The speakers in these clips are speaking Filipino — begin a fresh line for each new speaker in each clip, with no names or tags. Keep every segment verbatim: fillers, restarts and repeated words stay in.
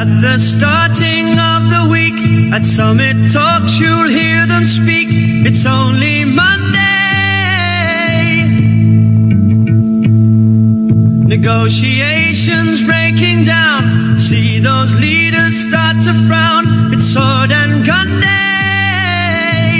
At the starting of the week, at Summit Talks you'll hear them speak. It's only Monday. Negotiations breaking down. See those leaders start to frown. It's sword and gun day.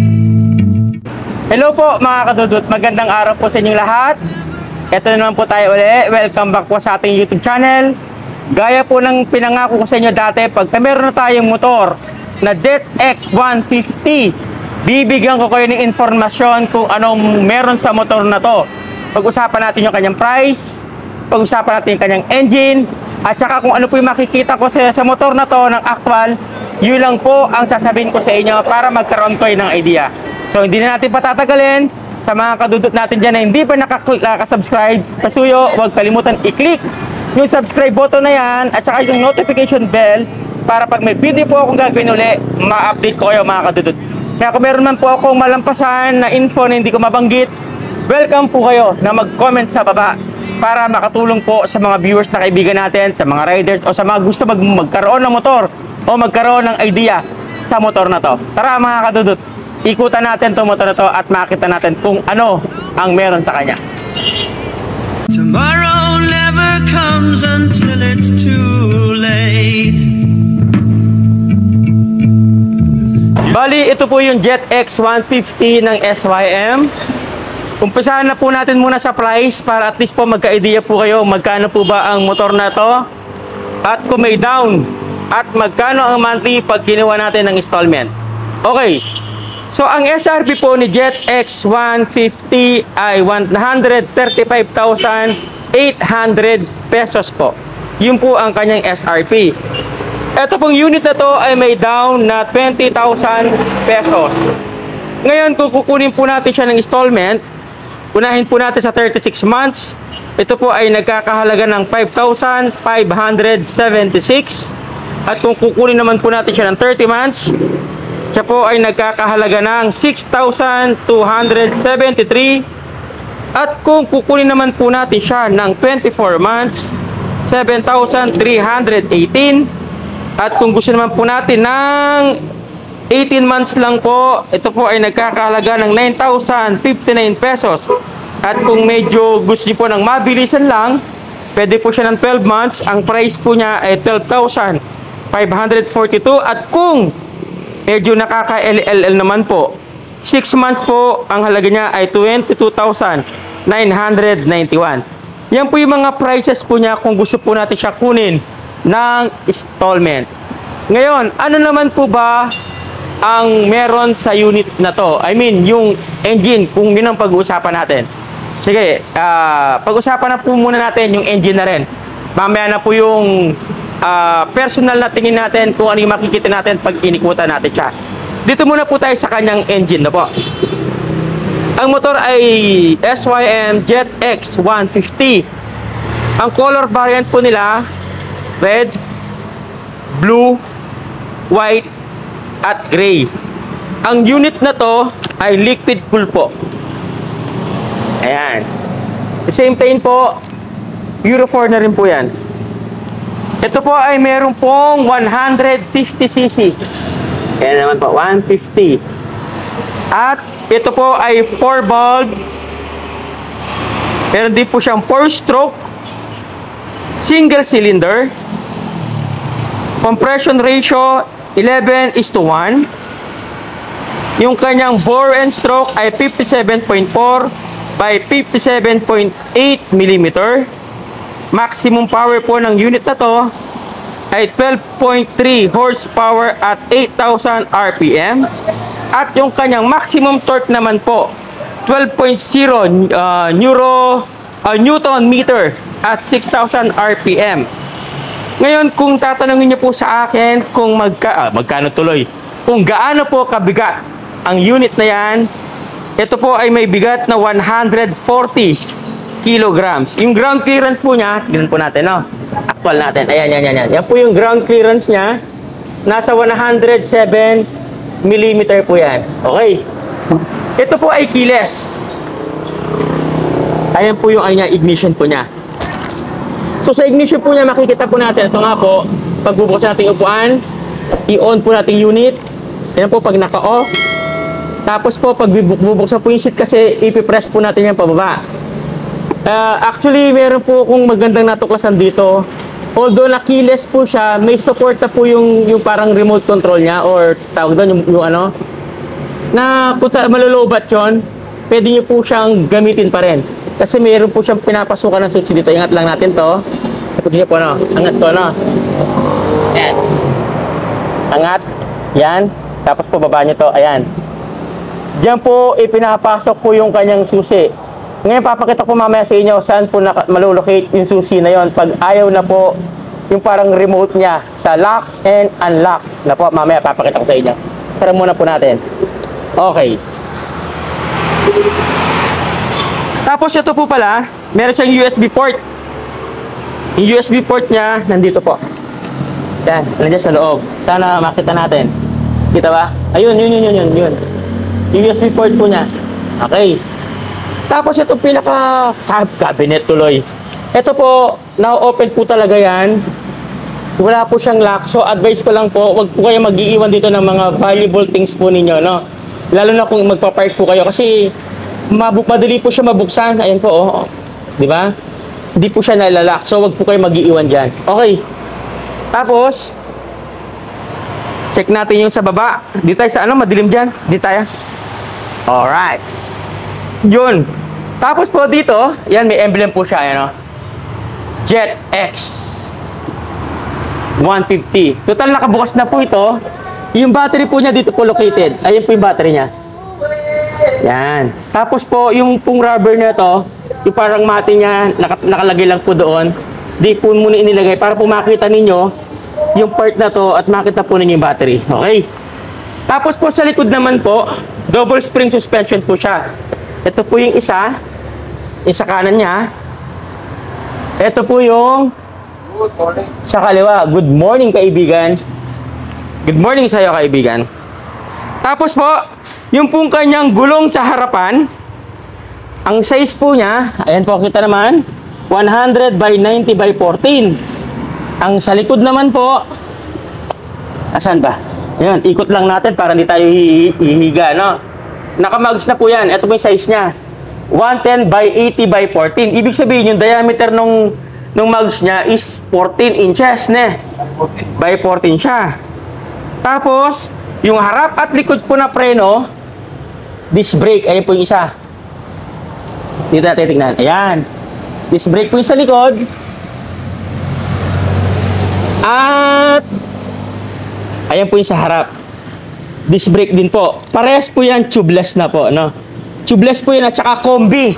Hello po mga kadudot, magandang araw po sa inyong lahat. Ito na naman po tayo uli. Welcome back po sa ating YouTube channel. Gaya po ng pinangako ko sa inyo dati, pagka meron na tayong motor na Jet X one fifty, bibigyan ko kayo ng informasyon kung anong meron sa motor na to. Pag-usapan natin yung kanyang price, pag-usapan natin yung kanyang engine, at saka kung ano po yung makikita ko sa, sa motor na to ng actual. Yun lang po ang sasabihin ko sa inyo para magkaroon kayo ng idea. So hindi na natin patatagalin. Sa mga kadudot natin dyan na hindi pa nakasubscribe, pasuyo, huwag kalimutan i-click yung subscribe button na yan at saka yung notification bell para pag may video po akong gagawin uli, ma-update ko kayo mga kadudot. Kaya kung meron man po akong malampasan na info na hindi ko mabanggit, welcome po kayo na mag-comment sa baba para makatulong po sa mga viewers na kaibigan natin, sa mga riders o sa mga gusto mag magkaroon ng motor o magkaroon ng idea sa motor na to. Tara mga kadudot, ikutan natin itong motor na to at makita natin kung ano ang meron sa kanya.
Tomorrow never comes until it's too late.
Bali, ito po yung Jet X one fifty ng S Y M. Umpisahan na po natin muna sa price para at least po magka-idea po kayo magkano po ba ang motor na to at kung may down at magkano ang monthly pag kinuha natin ng installment. Okay. So, ang S R P po ni Jet X one fifty ay one hundred thirty-five thousand eight hundred pesos po. Yun po ang kanyang S R P. Ito pong unit na to ay may down na twenty thousand pesos. Ngayon, kung kukunin po natin siya ng installment, unahin po natin sa thirty-six months. Ito po ay nagkakahalaga ng five thousand five hundred seventy-six. At kung kukunin naman po natin siya ng thirty months, siya po ay nagkakahalaga ng six thousand two hundred seventy-three. At kung kukunin naman po natin siya ng twenty-four months, seven thousand three hundred eighteen. At kung gusto naman po natin ng eighteen months lang po, ito po ay nagkakahalaga ng nine thousand fifty-nine pesos. At kung medyo gusto niyo po ng mabilisan lang, pwede po siya ng twelve months. Ang price po niya ay twelve thousand five hundred forty-two. At kung medyo nakaka-L L L naman po, six months po, ang halaga niya ay twenty-two thousand nine hundred ninety-one. Yan po yung mga prices po niya kung gusto po natin siya kunin ng installment. Ngayon, ano naman po ba ang meron sa unit na to? I mean, yung engine, kung yun ang pag-uusapan natin. Sige, uh, pag-usapan na po muna natin yung engine na rin. Mamaya na po yung Uh, personal na tingin natin kung ano yung makikita natin pag inikutan natin siya. Dito muna po tayo sa kanyang engine na po. Ang motor ay S Y M Jet X one fifty. Ang color variant po nila, red, blue, white, at gray. Ang unit na to ay liquid cool po. Ayan. The same time po, Euro four na rin po yan. Ito po ay meron pong one hundred fifty c c. Kaya naman po, one fifty. At ito po ay four valve. Meron din po siyang four stroke, single cylinder. Compression ratio eleven is to one. Yung kanyang bore and stroke ay fifty-seven point four by fifty-seven point eight millimeter. Maximum power po ng unit na to ay twelve point three horsepower at eight thousand R P M. At yung kanyang maximum torque naman po, twelve point zero uh, neuro, uh, Newton meter at six thousand R P M. Ngayon, kung tatanungin niyo po sa akin kung magka, ah, magkano tuloy, kung gaano po kabigat ang unit na yan, ito po ay may bigat na one hundred forty kilograms. Yung ground clearance po niya, tignan po natin, no? Actual natin. Ayan, yan, yan, yan. Yan po yung ground clearance niya. Nasa one hundred seven millimeter po yan. Okay. Ito po ay keyless. Ayan po yung ano niya, ignition po niya. So sa ignition po niya, makikita po natin, ito nga po, pagbubuksan natin yung upuan, i-on po natin yung unit. Ayan po pag naka-off. Tapos po, pag bubuksan po yung seat kasi, ipipress po natin yan pababa. Uh, actually, meron po kung magandang natuklasan dito. Although na-keyless po siya, may support na po yung, yung parang remote control niya or tawag doon yung, yung ano. Na kung malulobat yun, pwede nyo po siyang gamitin pa rin. Kasi meron po siyang pinapasukan ng switch dito. Ingat lang natin to. Pwede nyo po, no? Angat ko, no? Yan. Angat. Yan. Tapos po, baba nyo to. Ayan. Diyan po, ipinapasok po yung kanyang susi. Ngayon, papakita ko mamaya sa inyo saan po malulocate yung susi na yon pag ayaw na po yung parang remote niya sa lock and unlock. Na po, mamaya papakita ko sa inyo. Sara muna po natin. Okay. Tapos ito po pala, meron siyang U S B port. Yung U S B port niya, nandito po. Yan, nandiyan sa loob. Sana makita natin. Kita ba? Ayun, yun, yun, yun, yun, yun. Yung U S B port po niya. Okay. Tapos ito pinaka cabinet tuloy. Ito po, now open po talaga yan. Wala po siyang lock. So advice ko lang po, wag po kayo mag-iiwan dito ng mga valuable things po ninyo, no? Lalo na kung magpa-park po kayo kasi madali po siya mabuksan. Ayan po, oh. Di ba? Hindi po siya nalalock. So wag po kayo mag-iiwan diyan. Okay. Tapos check natin yung sa baba. Dito tayo sa ano, madilim diyan. Dito tayo. Alright. Yun. Tapos po dito, yan may emblem po siya, ano? Jet X one fifty. Total nakabukas na po ito. Yung battery po niya dito po located. Ayun po yung battery niya. Yan. Tapos po, yung pong rubber niya to, yung parang mati niya, naka, nakalagay lang po doon. Di po muna inilagay para po makita ninyo yung part na to at makita po ninyo yung battery. Okay? Tapos po sa likod naman po, double spring suspension po siya. Ito po yung isa. Yung sa kanan niya. Ito po yung sa kaliwa. Good morning, kaibigan. Good morning sa iyo, kaibigan. Tapos po, yung pong kanyang gulong sa harapan, ang size po niya, ayan po kita naman, one hundred by ninety by fourteen. Ang sa likod naman po, asan ba? Ayan, ikot lang natin para hindi tayo hihiga, no? Nakamags na po yan. Ito po yung size niya. one ten by eighty by fourteen. Ibig sabihin, yung diameter nung, nung mugs niya is fourteen inches, ne? By fourteen siya. Tapos, yung harap at likod po na preno, disc brake. Ayan po yung isa. Dito natin tingnan. Ayan. Disc brake po yung sa likod. At ayan po yung sa harap. Disc brake din po. Parehas po yan, tubeless na po, no? Tubeless po yun at saka combi.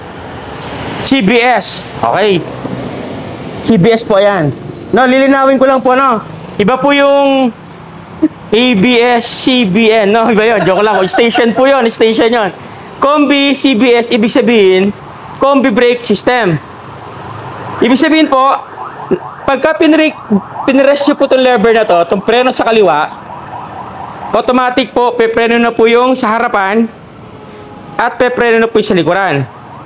C B S. Okay. C B S po yan. No, lilinawin ko lang po, no? Iba po yung A B S C B N, no? Iba yun. Joke lang. Station po yun. Station yun. Combi, C B S, ibig sabihin, combi brake system. Ibig sabihin po, pagka pinrest nyo po itong lever na to, itong preno sa kaliwa, automatic po, pepreno na po yung sa harapan at pepreno na po yung sa likuran.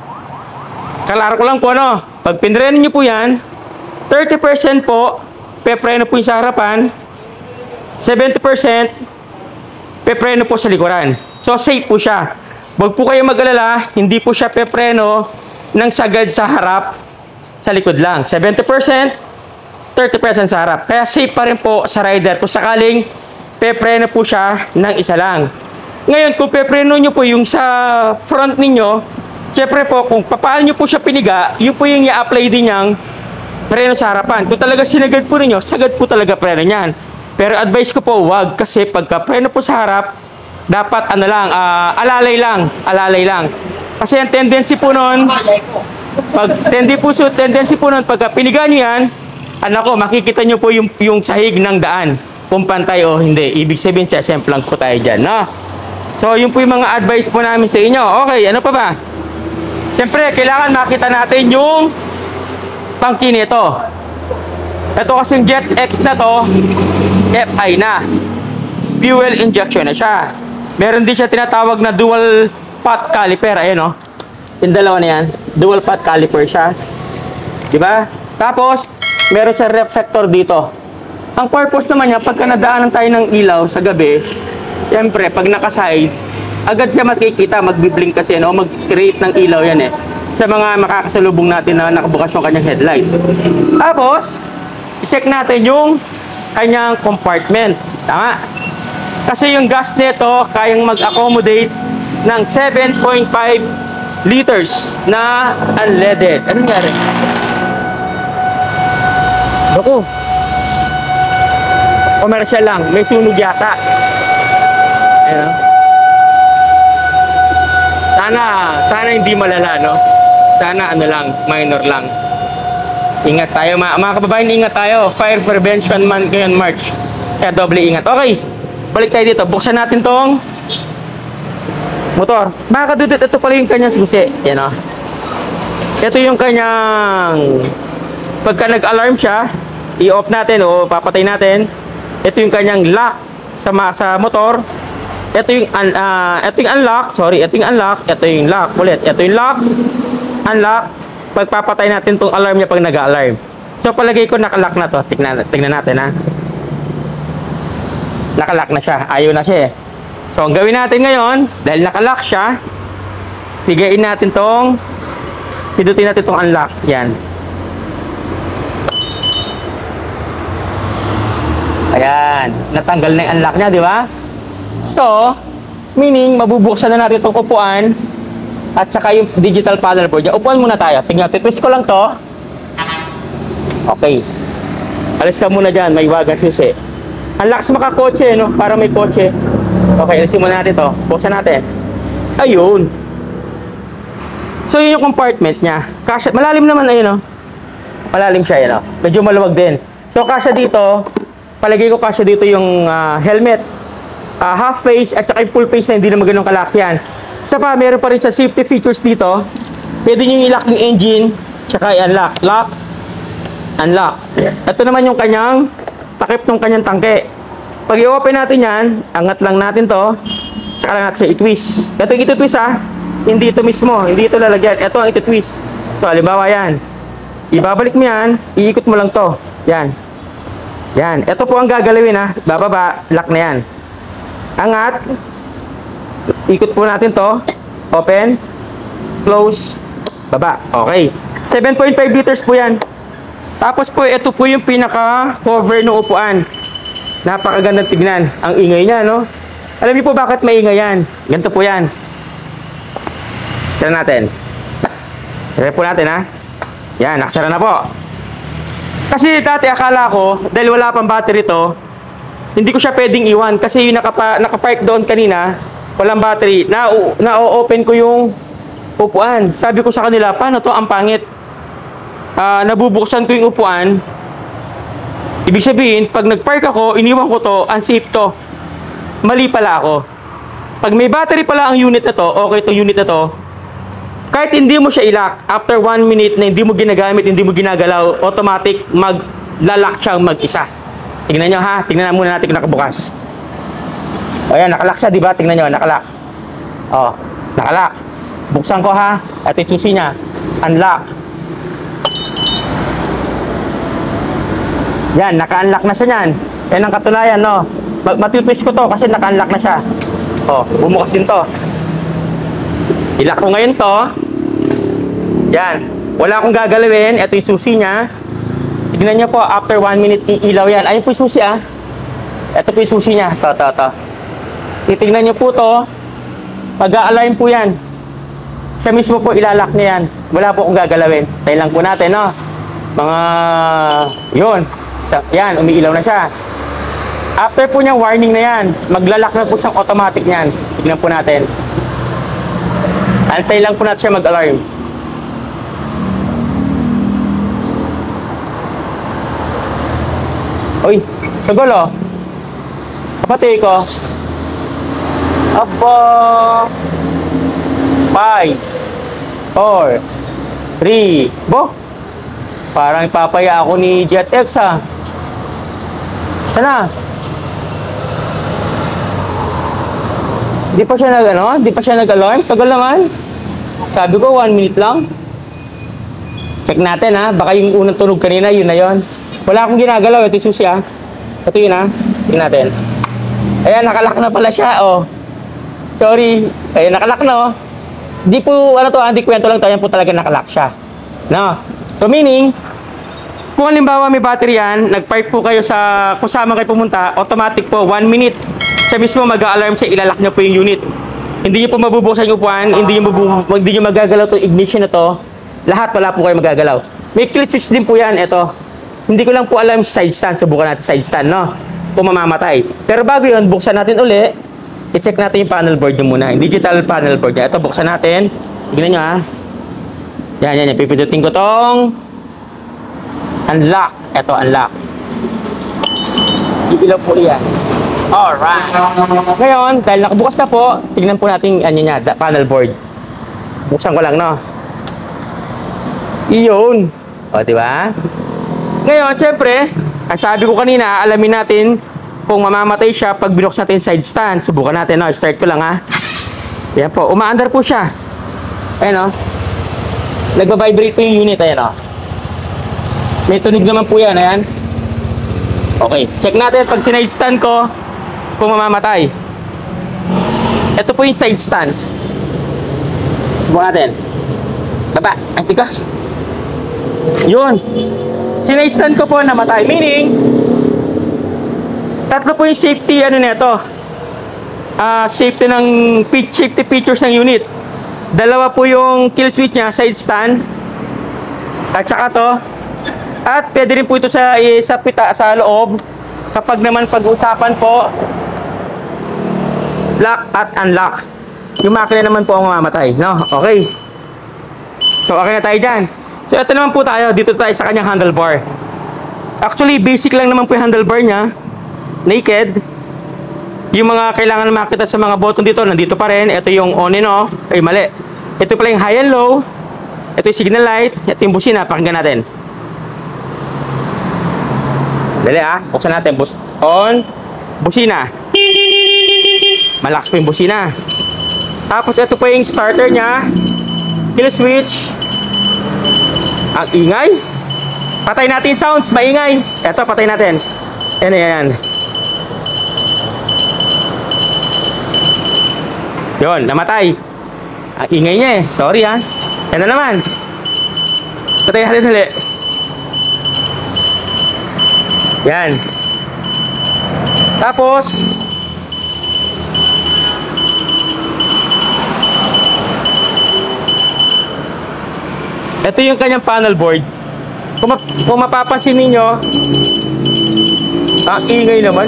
Kalaro ko lang po, no? Pag pinreno nyo po yan, thirty percent po, pepreno po yung sa harapan, seventy percent, pepreno po sa likuran. So, safe po siya. Huwag po kayo mag-alala, hindi po siya pepreno ng sagad sa harap, sa likod lang. seventy percent, thirty percent sa harap. Kaya safe pa rin po sa rider kung sakaling pepreno po siya ng isa lang. Ngayon, kung pepreno nyo po yung sa front ninyo, syempre po, kung papaano nyo po siya piniga, yun po yung i-apply din niyang preno sa harapan. Kung talaga sinagad po ninyo, sagad po talaga preno niyan. Pero advice ko po, wag, kasi pagka preno po sa harap, dapat ano lang, uh, alalay lang, alalay lang. Kasi ang tendency po nun, pag tendency po, so, tendency po nun, pagka piniga nyo yan, anak ko, makikita nyo po yung, yung sahig ng daan, kung pantay o hindi. Ibig sabihin, sasemplang po tayo dyan, no? So, yun po yung mga advice po namin sa inyo. Okay, ano pa ba? Siyempre, kailangan makita natin yung tangki nito. Ito kasing Jet X na to, F I na. Fuel injection na siya. Meron din siya tinatawag na dual pot caliper. Ayan, o. Yung dalawa na yan. Dual pot caliper siya. Diba? Tapos, meron siya reflector dito. Ang purpose naman niya, pagka nadaanan tayo ng ilaw sa gabi, siyempre, pag nakaside, agad siya makikita, magbiblink kasi, no? Mag-create ng ilaw yan eh. Sa mga makakasalubong natin na nakabukas yung kanyang headlight. Tapos, i-check natin yung kanyang compartment. Tama? Kasi yung gas nito, kayang mag-accommodate ng seven point five liters na unleaded. Anong nangyari? Naku. Commercial lang. May sunog yata. Ayan. Sana, sana hindi malala, no? Sana ano lang, minor lang. Ingat tayo, mga, mga kababayan, ingat tayo. Fire Prevention Month ngayon, March. Kaya doble ingat. Okay, balik tayo dito. Buksan natin tong motor. Mga kadudot, ito pala yung kanyang susi. Yan o. Ito yung kanyang, pagka nag-alarm siya, i-off natin o papatay natin. Ito yung kanyang lock sa, sa motor. Ito yung, uh, ito yung unlock. Sorry, ito yung unlock. Ito yung lock. Ulit, ito yung lock. Unlock. Pagpapatay natin tong alarm niya pag nag-alarm. So, palagay ko nakalock na to. Tignan, tignan natin ha. Nakalock na siya. Ayaw na siya eh. So, ang gawin natin ngayon, dahil nakalock siya, pigain natin tong, pidutin natin tong unlock. Yan. Ayan, natanggal na yung unlock niya, di ba? So, meaning, mabubuksan na natin itong upuan at saka yung digital panel board. Upuan muna tayo. Tingnan, titwist ko lang to. Okay. Alis ka muna dyan, may wagan susi. Ang lakas makakotse, no? Para may kotse. Okay, alisin muna natin to. Buksan natin. Ayun. So, yun yung compartment niya. Kasya, malalim naman ayun, no? Malalim siya, yun, no? Medyo maluwag din. So, kasya dito, palagay ko kasya dito yung uh, helmet, uh, half face at saka yung full face na hindi naman ganun kalaki yan. Isa pa, meron pa rin sa safety features dito. Pwede nyo i-lock yung engine, tsaka i-unlock. Lock, unlock. Ito naman yung kanyang takip ng kanyang tangke. Pag i-open natin yan, angat lang natin to, tsaka lang natin siya i-twist. Ito yung i-twist ha, hindi ito mismo, hindi ito lalagyan. Ito ang i-twist. So, halimbawa yan, ibabalik mo yan, iikot mo lang to. Yan. Yan, ito po ang gagalawin ha. Bababa, lock na yan. Angat. Ikot po natin to. Open. Close. Baba. Okay. seven point five liters po yan. Tapos po, ito po yung pinaka-cover ng upuan. Napakagandang tignan. Ang ingay niya, no? Alam niyo po bakit maingay yan? Ganito po yan. Sara natin. Sara po natin ha. Yan, nakasara na po. Kasi dati akala ko, dahil wala pang battery to, hindi ko siya pwedeng iwan. Kasi yung nakapa, nakapark doon kanina, walang battery, na, na-open ko yung upuan. Sabi ko sa kanila, paano to? Ang pangit. Uh, nabubuksan ko yung upuan. Ibig sabihin, pag nag-park ako, iniwan ko to, unsafe to. Mali pala ako. Pag may battery pala ang unit na to, okay itong unit na to, kahit hindi mo siya i-lock, after one minute na hindi mo ginagamit, hindi mo ginagalaw, automatic mag-lock siyang mag-isa. Tingnan nyo ha, tingnan na muna natin kung nakabukas. O yan, nakalock siya, diba? Tingnan nyo, nakalock. O, nakalock. Buksan ko ha, at yung susi niya. Unlock. Yan, naka-unlock na siya niyan. Yan ang katunayan, no? Matitwist ko to kasi naka-unlock na siya. O, bumukas din to. I-lock ko ngayon to. Yan. Wala akong gagalawin. Ito yung susi niya. Tignan niyo po, after one minute, iilaw yan. Ayun po yung susi, ah. Ito po yung susi niya. Ito, ito, ito. Titignan niyo po to. Pag-a-align po yan. Siya mismo po, ilalock niya yan. Wala po akong gagalawin. Tayo lang po natin, no? Mga... Yun. Yan, umiilaw na siya. After po niyang warning na yan, maglalock na po siyang automatic niyan. Tignan po natin. Antay lang po natin siya mag-alarm. Uy, nagulo. Kapatid ko. Aba. Five. Four. Three. Bo. Parang ipapaya ako ni JetX ha. Sana. Di pa siya nag ano? Di pa siya nag-alarm? Tagal naman. Sabi ko one minute lang. Check natin ha. Baka yung unang tunog kanina, yun na yun. Wala akong ginagalaw. Ito yung susi ha. Ito yun ha. Tingnan natin. Ayan, nakalak na pala siya. Oh. Sorry. Ayan, nakalak na oh. Di po, ano to, hindi kwento lang tayo. Yan po talaga nakalak siya. No? So meaning, kung halimbawa may battery yan, nag-park po kayo sa, kung saan kayo pumunta, automatic po, one minute, siya mismo mag-a-alarm siya, ilalak niyo po yung unit. Hindi niyo po mabubuksan yung upuan, hindi niyo, mabubu, hindi niyo magagalaw to ignition na to. Lahat wala po kayo magagalaw. May kill switch din po yan, ito. Hindi ko lang po alam side stand, subukan natin side stand, no? Kung mamamatay. Pero bago yun, buksan natin uli, i-check natin yung panel board nyo muna, yung digital panel board niya. Ito, buksan natin. Tignan nyo ha. Yan, yan, yan. Pipindutin ko tong unlock. Ito, unlock. Iilaw po yan. Alright. Ngayon, dahil nakabukas na po, tignan po natin ano niya, panel board. Buksan ko lang, no? Iyon. O, diba? Ngayon, syempre, ang sabi ko kanina, alamin natin kung mamamatay siya pag binuksan natin side stand. Subukan natin, no? Start ko lang, ha? Yan po. Umaandar po siya. Ayan, no? Nagba-vibrate po yung unit. Ayan, no? May tunog naman po yan. Ayan. Okay. Check natin pag sinide stand ko kung mamamatay. Ito po yung side stand. Subukan natin. Baba. Ay, tigas. Yun. Sinide stand ko po namatay. Meaning, tatlo po yung safety, ano nito. Uh, safety ng safety features ng unit. Dalawa po yung kill switch niya, side stand. At saka to. At pwede rin po ito sa, sa pita, sa loob. Kapag naman pag-usapan po, lock at unlock. Yung makina naman po ang mamamatay, no? Okay. So, okay na tayo dyan. So, ito naman po tayo. Dito tayo sa kanyang handlebar. Actually, basic lang naman po yung handlebar niya. Naked. Yung mga kailangan makita sa mga button dito, nandito pa rin. Ito yung on and off. Ay, mali. Ito pala yung high and low. Ito yung signal light. Ito yung busina. Pakinggan natin. Dali ah, buksan natin. Bus on, busina. Malakas po yung busina. Tapos ito po yung starter niya. Kill switch. Ang ingay. Patay natin sounds, maingay. Ito, patay natin. Yan, yan. Yun, namatay. Ang ingay niya eh. Sorry ah. Yan na naman. Patay natin ulit. Yan. Tapos ito yung kanyang panel board. Kung, ma kung mapapansin ninyo, ang ingay naman.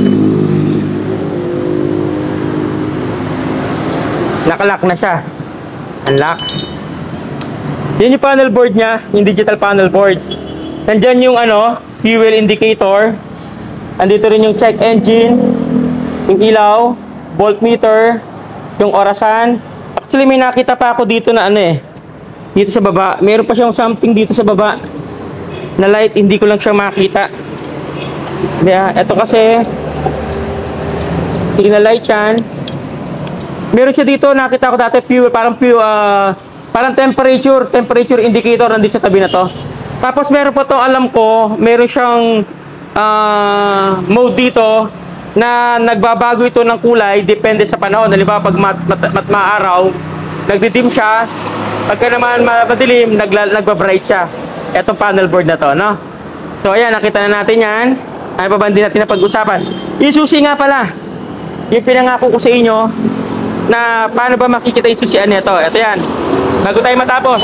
Nakalock na siya. Unlock. Yan yung panel board niya, yung digital panel board. Nandyan yung ano, fuel indicator. Andito rin yung check engine, yung ilaw, voltmeter, yung orasan. Actually, may nakita pa ako dito na ano eh. Dito sa baba. Meron pa siyang something dito sa baba na light. Hindi ko lang siya makita. Yeah, ito kasi signal light yan. Meron siya dito. Nakita ko dati fuel. Parang fuel, uh, parang temperature. Temperature indicator nandito sa tabi na to. Tapos meron pa to, alam ko, meron siyang uh, mode dito na nagbabago ito ng kulay depende sa panahon. Halimbawa, pag mat, mat, mat maaraw, nagdidim siya. Pagka naman madilim, nagla, nagbabright siya. Etong panel board na to, no? So, ayan, nakita na natin yan. Ay, pa ba hindi natin na pag-usapan? Yung susi nga pala. Yung pinangako ko sa inyo na paano ba makikita yung susian nito. Ito yan. Bago tayo matapos.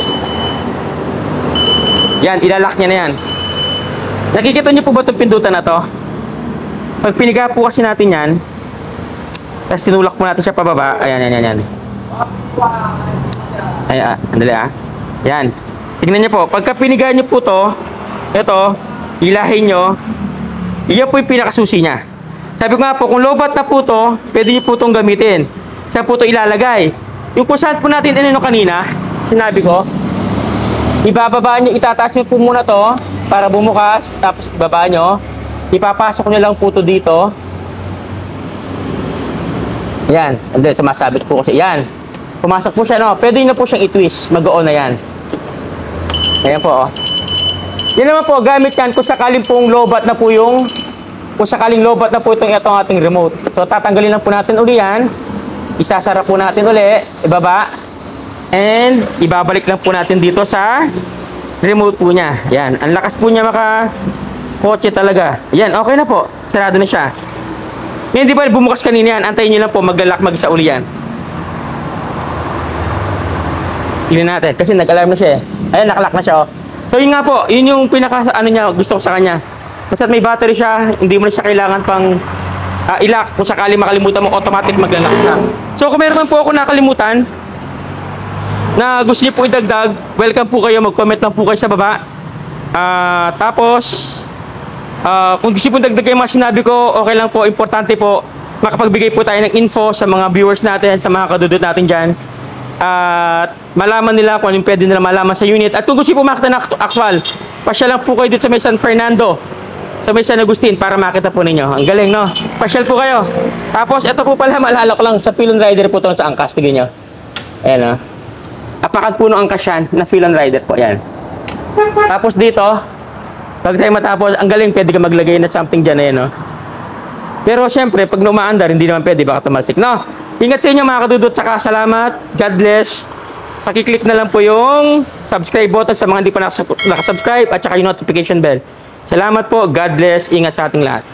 Yan, ilalak niya na yan. Nakikita niyo po ba itong pindutan na to? Pag piniga po kasi natin yan, tapos tinulak po natin siya pababa. Ayan, yan, yan, yan. Ayan, ah, andali ah. Yan. Tignan niyo po. Pagka piniga niyo po to, ito, ilahin nyo, iyan po yung pinakasusi niya. Sabi ko nga po, kung lobat na po to, pwede niyo po itong gamitin. Saan po ito ilalagay? Yung kung saan po natin inino kanina, sinabi ko, ibababa nyo, itataas nyo po muna to para bumukas, tapos ibaba nyo, ipapasok nyo lang po to dito. Yan, and then sumasabit po kasi yan. Pumasok po siya, no? Pwede nyo po siyang i-twist, mag-on na yan. Ayan po, oh. Yan naman po, gamit yan kung sakaling pong lobat na po yung kung sakaling lobat na po itong itong ating remote. So tatanggalin lang po natin uli yan. Isasara po natin uli, ibaba. And ibabalik lang po natin dito sa remote po niya. Yan, ang lakas po niya maka kotse talaga. Yan, okay na po. Sarado na siya. Ngayon, di ba bumukas kanina yan? Antayin nyo lang po, mag-lock mag-isa uli yan. Tingnan natin, kasi nag-alarm na siya eh. Ayan, nakalock na siya oh. So yun nga po, yun yung pinaka ano niya, gusto ko sa kanya. Basta may battery siya, hindi mo na siya kailangan pang uh, i-lock. Kung sakali makalimutan mo, automatic mag-lock siya. So kung meron po ako nakalimutan na gusto niyo po idagdag, welcome po kayo, mag-comment lang po kayo sa baba. Uh, tapos Uh, kung gusto po dagdag yung mga sinabi ko, okay lang po, importante po makapagbigay po tayo ng info sa mga viewers natin, sa mga kadudot natin dyan, at uh, malaman nila kung anong pwede nila malaman sa unit. At kung gusto po makita na actual, pasya lang po kayo dito sa may San Fernando, sa may San Agustin, para makita po ninyo. Ang galing, no? Pasyal po kayo. Tapos ito po pala, maalala ko lang, sa Philon Rider po ito sa angkas, tignan nyo. Ayan, no? Apakat po ng angkas yan na Philon Rider po, yan. Tapos dito, pag tayo matapos, ang galing, pwede ka maglagay na something dyan, eh, no? Pero syempre, pag numaandar, hindi naman pwede, baka tumalsik, no? Ingat sa inyo mga kadudot, saka salamat, God bless. Pakiclick na lang po yung subscribe button sa mga hindi pa nakasubscribe at saka yung notification bell. Salamat po, God bless, ingat sa ating lahat.